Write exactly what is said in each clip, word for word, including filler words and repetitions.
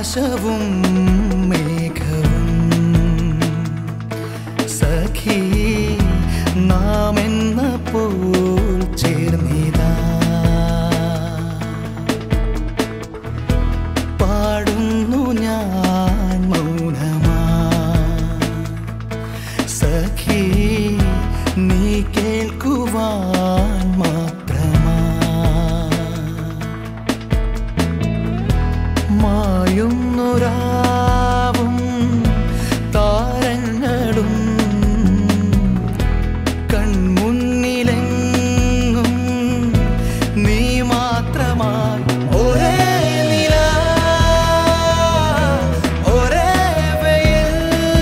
ആകാശവും മേഘവും സഖി നാം എന്ന പോൽ ചേർന്നിതാ പാടുന്നു ഞാൻ മൗനമാ സഖി നീ കേൾക്കുവാൻ മാത്രമാ മായുന്നൊരാവും താരങ്ങളും കൺമുന്നിലെങ്ങും നീ മാത്രമായി ഒരേ നില ഒരേ വെയിൽ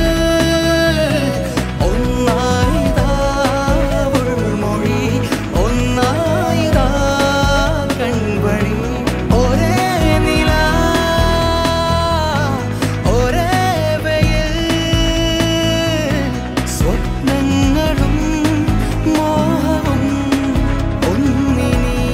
ഒന്നായിതാ ഉൾമൊഴി ഒന്നായിതാ കൺവഴി ഒരേ നില ഒരേ വെയിൽ സ്വപ്നങ്ങളും മോഹവും ഒന്നിനി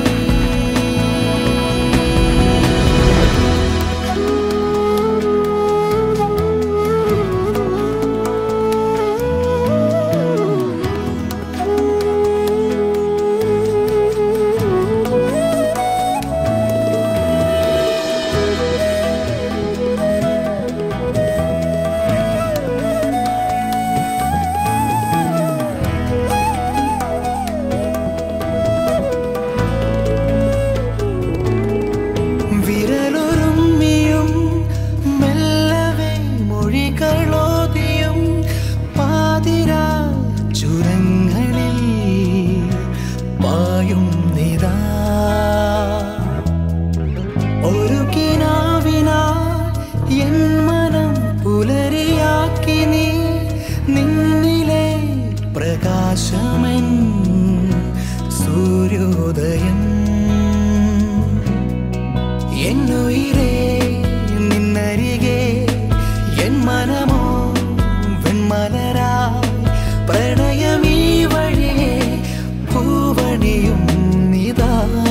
വിരലൊരുമ്മിയും മെല്ലവേ മൊഴികളോതിയും പാതിരാ ചുരങ്ങളിൽ പായും നിതാ ഒരു കിനാവിനാൽ എൻ മനം പുലരിയാക്കി നീ നിന്നിലെ പ്രകാശമൻ സൂര്യോദയം എന്നുയിരേ നിന്നരികെ എൻ മനമോ വെൺമലരായി പ്രണയമീ വഴിയെ പൂവണിയും നിതാ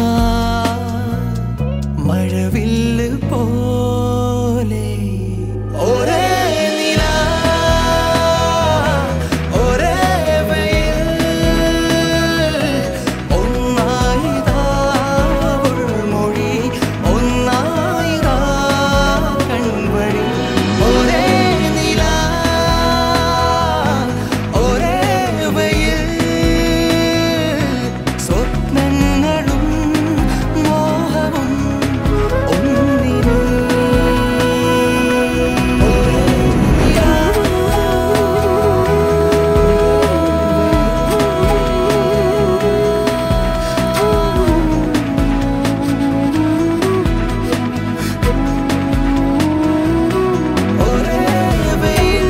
മഴവില്ല് പോലെ ഒരേ നില ഒരേ വെയിൽ ഒന്നായിതാ ഉൾമൊഴി ഒന്നായിതാ കൺവഴി ഒരേ നില ഒരേ വെയിൽ സ്വപ്നങ്ങളും മോഹവും ഒന്നിനി ഒരേ വെയിൽ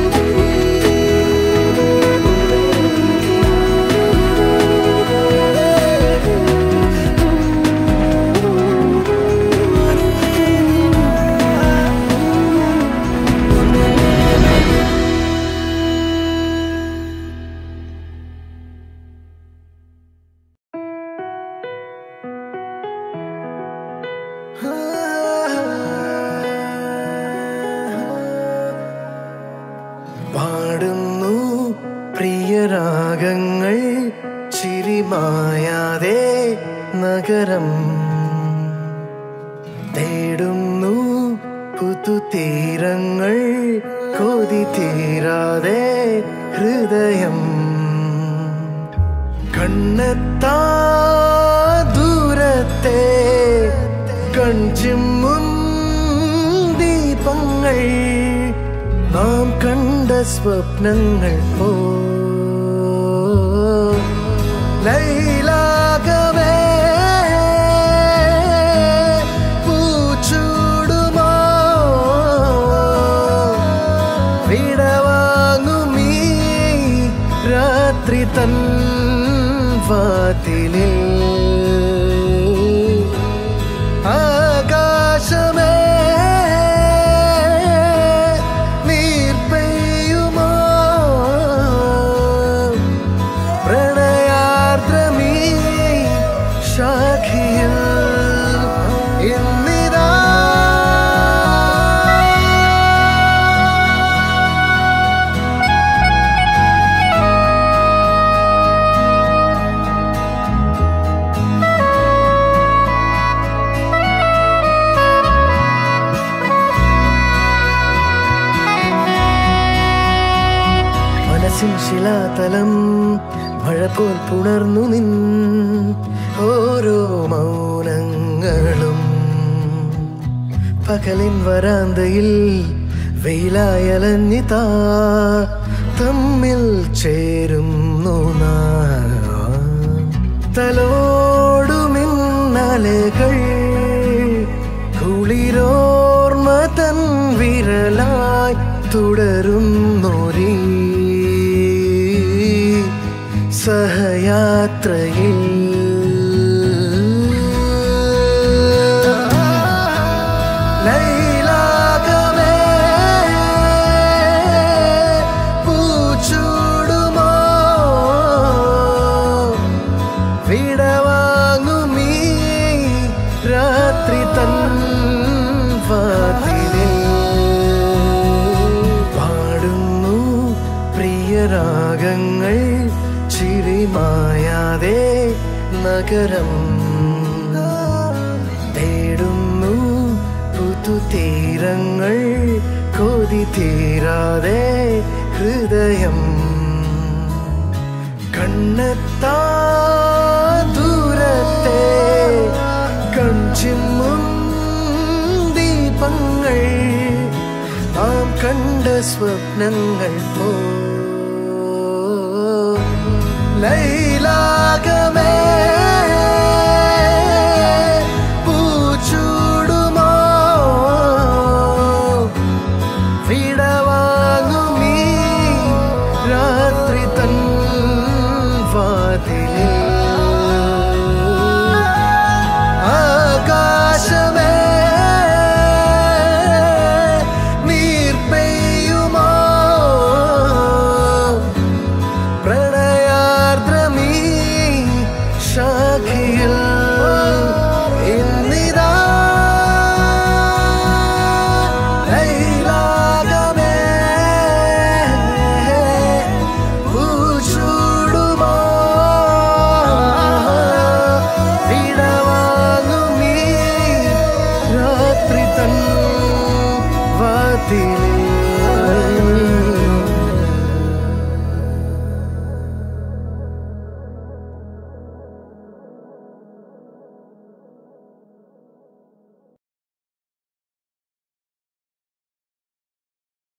പാടുന്നു പ്രിയരാഗങ്ങൾ ചിരിമായാതെ നഗരം തേടുന്നു പുതുതീരങ്ങൾ കൊതി തീരാതെ ഹൃദയം കണ്ണെത്താ ദൂരത്തെ കൺചിമ്മും ദീപങ്ങൾ നാം കണ്ട സ്വപ്നങ്ങൾ പോ ലൈലാകവേ പൂച്ചൂടുമോ വിടവാങ്ങുമീ രാത്രി തൻ വാതിലിൽ ആകാശമേ നീർപ്പെയ്യുമോ പ്രണയാർദ്രമീ ശാഖിയിൽ ഇന്നിതാ പശ്ചാത്തലം മഴ പോൽ പുണർന്നു നിൻ ഓരോ മൗനങ്ങളും പകലിൻ വരാന്തയിൽ വെയിലായലഞ്ഞിതാ തമ്മിൽ ചേരുന്നു തലോടുമിന്നലകൾ കുളിരോർമ തൻ വിരലായി തുടരുന്നൊരീ സഹയാത്രയിൽ ലൈലാകമേ പൂച്ചൂടുമോ വിടവാങ്ങുമീ രാത്രി തൻ വാതിലിൽ പാടുന്നു പ്രിയരാഗങ്ങൾ ചിരിമായാതെ നഗരം തേടുന്നു പുതുതീരങ്ങൾ കൊതി തീരാതെ ഹൃദയം കണ്ണെത്താ ദൂരത്തെ കൺചിമ്മും ദീപങ്ങൾ നാം കണ്ട സ്വപ്നങ്ങൾ പോ ലൈലാകമേ പൂച്ചൂടുമോ വിടവാങ്ങുമീ രാത്രി തൻ വാതിലിൽ ആകാശമേ നീർ പെയ്യുമോ ശാഖിയിൽ ഇന്നിതാ ലൈലാകമേ പൂച്ചൂടുമോ വിടവാങ്ങുമീ രാത്രി തൻ വാതിലിൽ